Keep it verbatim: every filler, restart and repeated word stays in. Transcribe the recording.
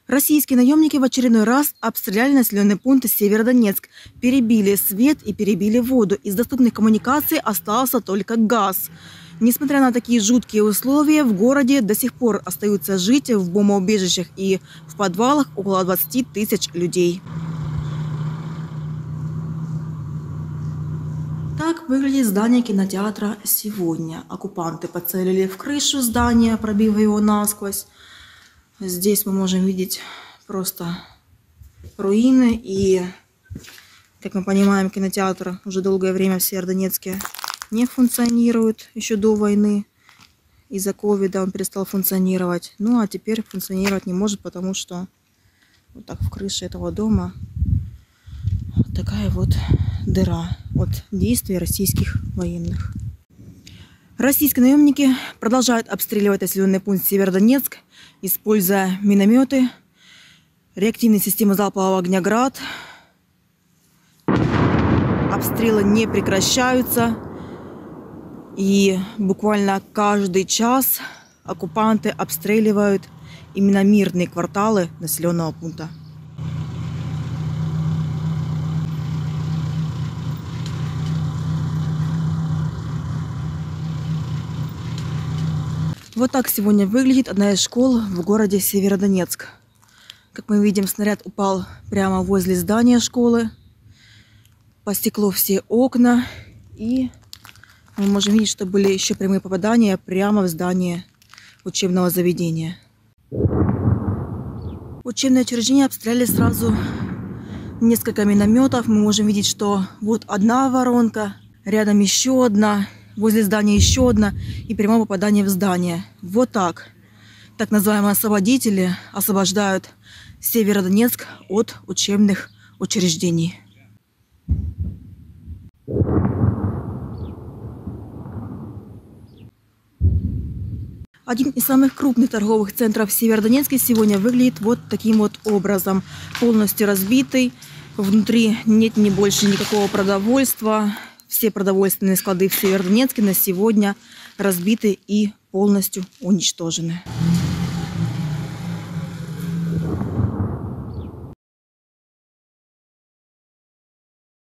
Российские наемники в очередной раз обстреляли населенный пункт Северодонецк. Перебили свет и перебили воду. Из доступных коммуникаций остался только газ. Несмотря на такие жуткие условия, в городе до сих пор остаются жить в бомбоубежищах и в подвалах около двадцати тысяч людей. Так выглядит здание кинотеатра сегодня. Оккупанты поцелили в крышу здания, пробив его насквозь. Здесь мы можем видеть просто руины. И, как мы понимаем, кинотеатр уже долгое время в Северодонецке не функционирует. Еще до войны из-за ковида он перестал функционировать. Ну а теперь функционировать не может, потому что вот так в крыше этого дома вот такая вот дыра от действий российских военных. Российские наемники продолжают обстреливать населенный пункт Северодонецк, используя минометы, реактивные системы залпового огня «Град». Обстрелы не прекращаются. И буквально каждый час оккупанты обстреливают именно мирные кварталы населенного пункта. Вот так сегодня выглядит одна из школ в городе Северодонецк. Как мы видим, снаряд упал прямо возле здания школы. По стеклу все окна. И мы можем видеть, что были еще прямые попадания прямо в здание учебного заведения. Учебное учреждение обстреляли сразу несколько минометов. Мы можем видеть, что вот одна воронка, рядом еще одна. Возле здания еще одна и прямое попадание в здание. Вот так. Так называемые освободители освобождают Северодонецк от учебных учреждений. Один из самых крупных торговых центров в Северодонецке сегодня выглядит вот таким вот образом. Полностью разбитый. Внутри нет ни больше никакого продовольствия. Все продовольственные склады в Северодонецке на сегодня разбиты и полностью уничтожены.